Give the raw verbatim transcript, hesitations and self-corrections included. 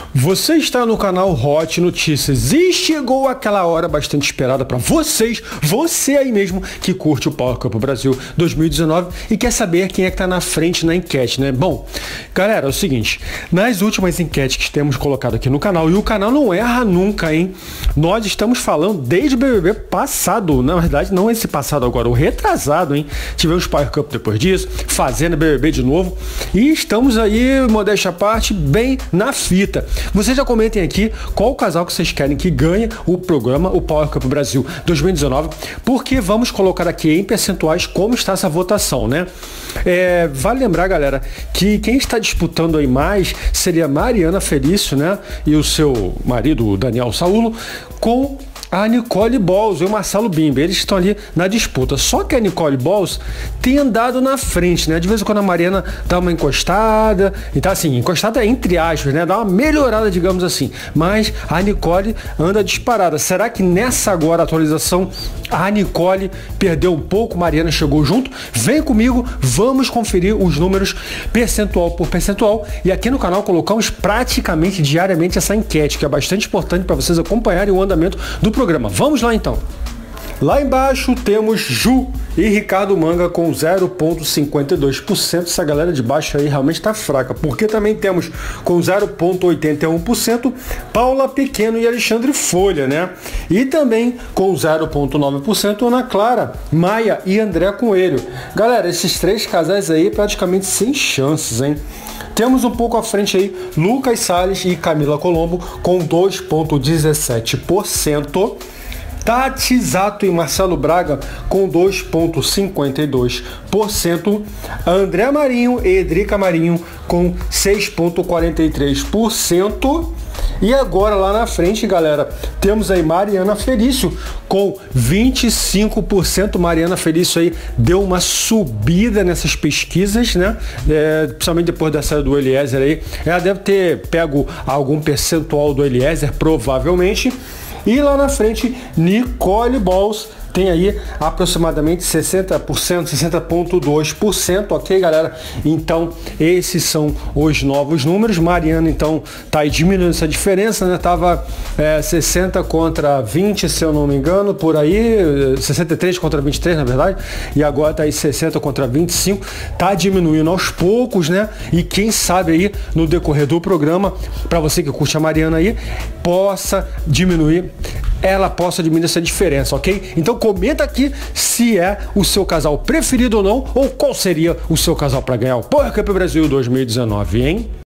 Você está no canal Hot Notícias e chegou aquela hora bastante esperada para vocês, você aí mesmo que curte o Power Cup Brasil dois mil e dezenove e quer saber quem é que está na frente na enquete, né? Bom, galera, é o seguinte, nas últimas enquetes que temos colocado aqui no canal, e o canal não erra nunca, hein? Nós estamos falando desde o B B B passado, na verdade não esse passado agora, o retrasado, hein? Tivemos o Power Cup depois disso, fazendo B B B de novo e estamos aí, modéstia à parte, bem na fita. Vocês já comentem aqui qual casal que vocês querem que ganhe o programa, o Power Cup Brasil dois mil e dezenove, porque vamos colocar aqui em percentuais como está essa votação, né? É, vale lembrar, galera, que quem está disputando aí mais seria Mariana Felício, né? E o seu marido, o Daniel Saulo, com a Nicole Balls e o Marcelo Bimber. Eles estão ali na disputa. Só que a Nicole Balls tem andado na frente, né? De vez em quando a Mariana dá uma encostada. Então, assim, encostada entre aspas, né? Dá uma melhorada, digamos assim. Mas a Nicole anda disparada. Será que nessa agora atualização a Nicole perdeu um pouco? Mariana chegou junto? Vem comigo, vamos conferir os números percentual por percentual. E aqui no canal colocamos praticamente diariamente essa enquete, que é bastante importante para vocês acompanharem o andamento do programa. Vamos lá então. Lá embaixo temos Ju e Ricardo Manga com zero vírgula cinquenta e dois por cento. Essa galera de baixo aí realmente está fraca, porque também temos com zero vírgula oitenta e um por cento Paula Pequeno e Alexandre Folha, né? E também com zero vírgula nove por cento Ana Clara, Maia e André Coelho. Galera, esses três casais aí praticamente sem chances, hein? Temos um pouco à frente aí Lucas Salles e Camila Colombo com dois vírgula dezessete por cento. Tati Zato e Marcelo Braga com dois vírgula cinquenta e dois por cento. André Marinho e Edrica Marinho com seis vírgula quarenta e três por cento. E agora lá na frente, galera, temos aí Mariana Felício com vinte e cinco por cento. Mariana Felício aí deu uma subida nessas pesquisas, né? É, principalmente depois da saída do Eliezer aí. Ela deve ter pego algum percentual do Eliezer, provavelmente. E lá na frente, Nicole Balls tem aí aproximadamente sessenta por cento, sessenta vírgula dois por cento, ok, galera? Então, esses são os novos números. Mariana, então, tá aí diminuindo essa diferença, né? Tava é, sessenta contra vinte, se eu não me engano, por aí, sessenta e três contra vinte e três, na verdade, e agora tá aí sessenta contra vinte e cinco, tá diminuindo aos poucos, né? E quem sabe aí, no decorrer do programa, para você que curte a Mariana aí, possa diminuir, ela possa diminuir essa diferença, ok? Então comenta aqui se é o seu casal preferido ou não, ou qual seria o seu casal para ganhar o Power Cup Brasil dois mil e dezenove, hein?